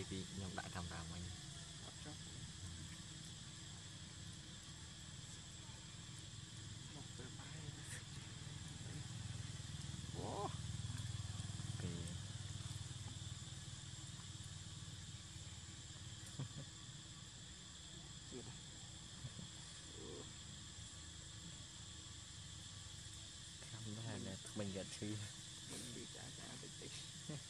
ពីខ្ញុំដាក់កាមេរ៉ាមិញអត់ចុះមកទៅបាយអូពីទៀតខាំដែរតែថ្មិញកាត់ឈឺមិននិយាយចាតិចតិច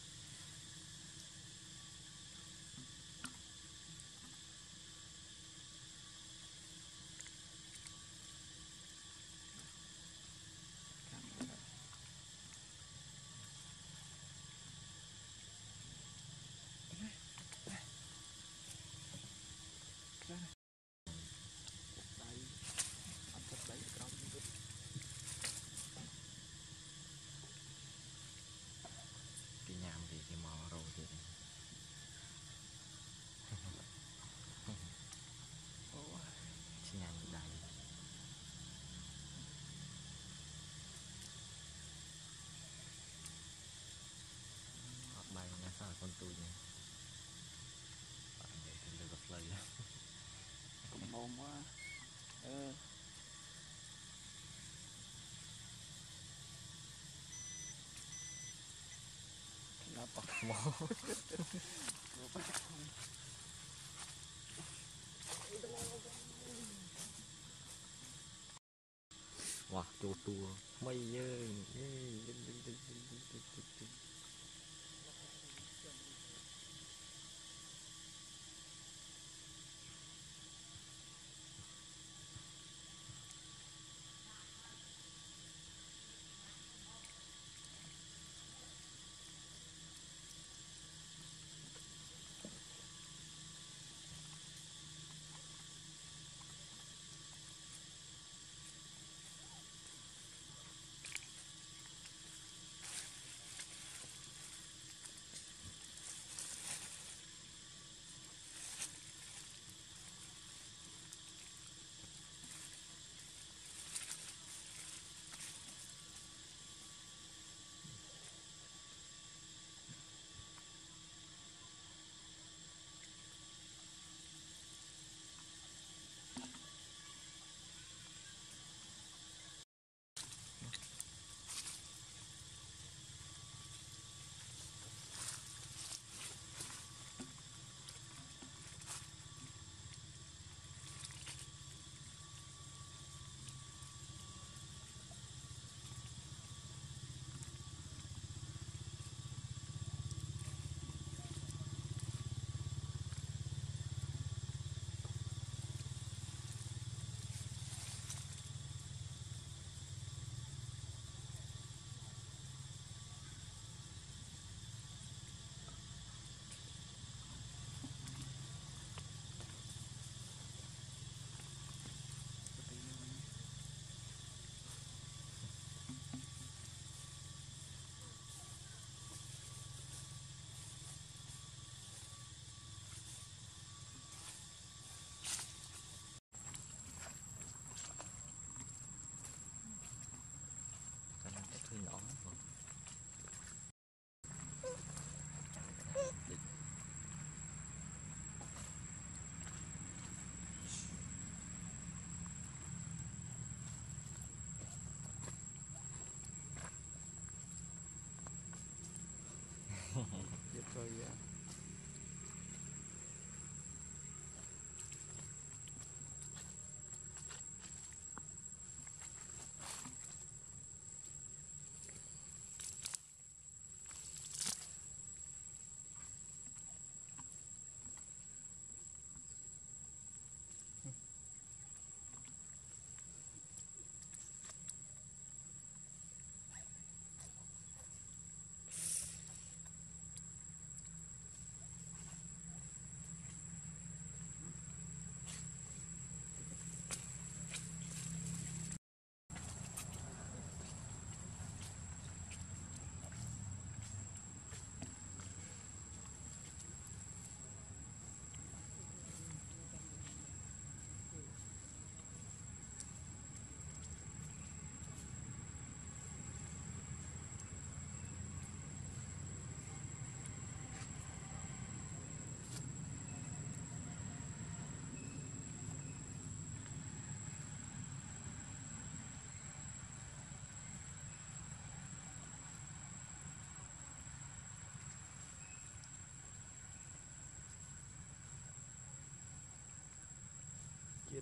ដៃអត់ទឹកដៃក្រោមនេះពីញ៉ាំពីគេមករោទៀតអូឆ្ងាញ់ដៃអត់បាយណាសោះកូនទូចនេះបាទនិយាយទៅលើកផ្លូវកំមុំវ៉ាណាប់មក វ៉ាចូលតួថ្មីយើង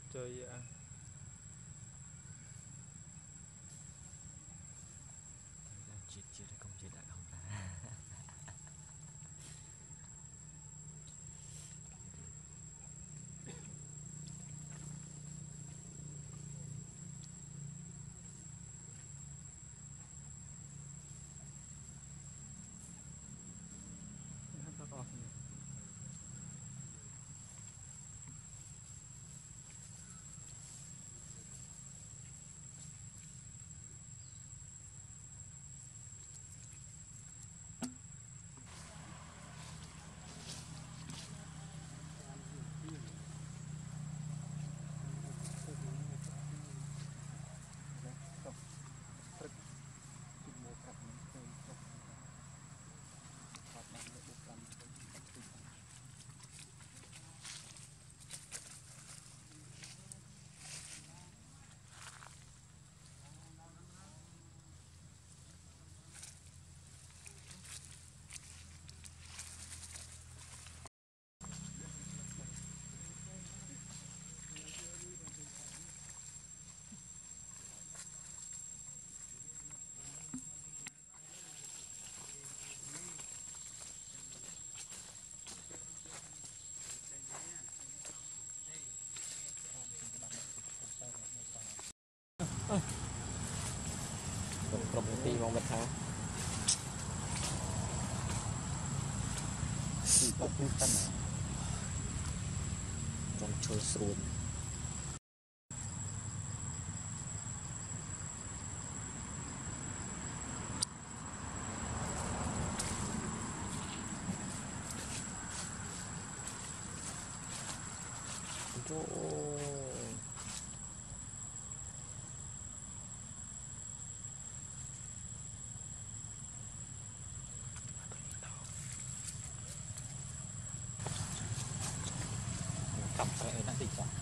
chơi chết chết không chết đã không ta phát off cục tí mong vật thắng trong chơi sụn cặp phải ở đang tình trạng